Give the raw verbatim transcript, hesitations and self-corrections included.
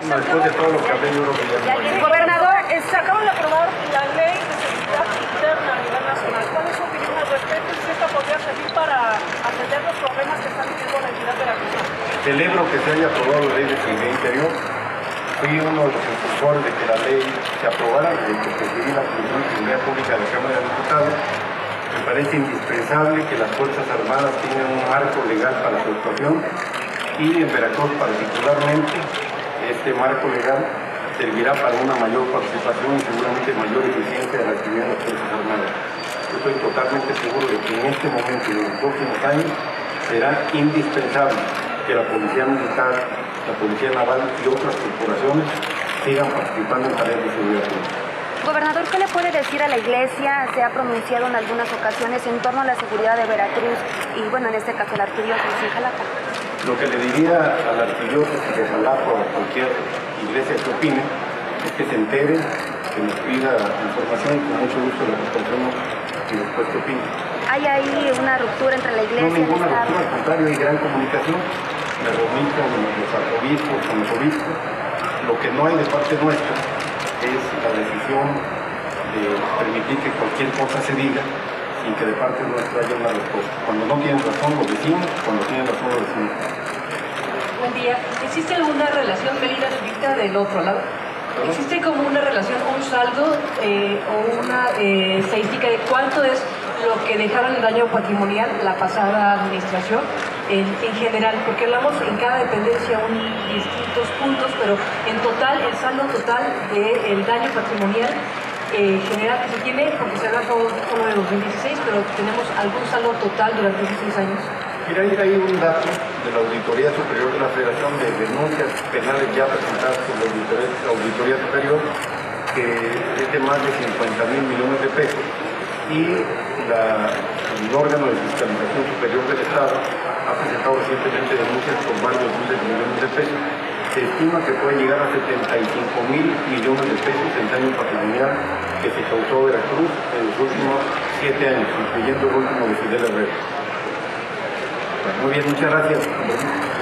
Bueno, después de todo lo que hablé, yo creo que ya... Gobernador, se acaba de aprobar la ley de seguridad interna a nivel nacional. ¿Cuál es su opinión al respecto y si esta podría servir para atender los problemas que está viviendo la entidad veracruzana? Celebro que se haya aprobado la ley de seguridad interior. Fui uno de los impulsores de que la ley se aprobara, de que presidí la Comisión de Seguridad Pública de la Cámara de Diputados. Me parece indispensable que las Fuerzas Armadas tengan un marco legal para su actuación y en Veracruz particularmente este marco legal servirá para una mayor participación y seguramente mayor eficiencia de la actividad de las Fuerzas Armadas. Yo estoy totalmente seguro de que en este momento y en los próximos años será indispensable que la Policía Militar, la Policía Naval y otras corporaciones sigan participando en tareas de seguridad pública. Gobernador, ¿qué le puede decir a la Iglesia? Se ha pronunciado en algunas ocasiones en torno a la seguridad de Veracruz y, bueno, en este caso, la arquidiócesis de Jalapa. Lo que le diría a la arquidiócesis de Jalapa o a cualquier iglesia que opine es que se entere, que nos pida información y con mucho gusto le respondemos y después que opine. ¿Hay ahí una ruptura entre la Iglesia no, y el ninguna Estado? ruptura, al contrario, hay gran comunicación. Me reuní con los arzobispos, con los obispos. Lo que no hay de parte nuestra es la decisión de permitir que cualquier cosa se diga sin que de parte nuestra haya una respuesta. Cuando no tienen razón lo decimos, cuando tienen razón lo decimos. Buen día. ¿Existe alguna relación Mérida-Zurita del otro lado? ¿Existe como una relación, un saldo eh, o una eh, estadística de cuánto es lo que dejaron en daño patrimonial la pasada administración en, en general? Porque hablamos en cada dependencia un distintos puntos, pero en total, el saldo total del daño patrimonial eh, general que se tiene, porque se habla solo, solo de dos mil dieciséis, pero tenemos algún saldo total durante esos seis años. Mira, hay un dato de la Auditoría Superior de la Federación de denuncias penales ya presentadas por la Auditoría, la Auditoría Superior, que es de más de cincuenta mil millones de pesos, y la, el órgano de fiscalización superior del Estado ha presentado recientemente denuncias por varios miles de millones de pesos. Se estima que puede llegar a setenta y cinco mil millones de pesos en daño patrimonial que se causó a Veracruz en los últimos siete años, incluyendo el último de Fidel Herrera. Muy bien, muchas gracias.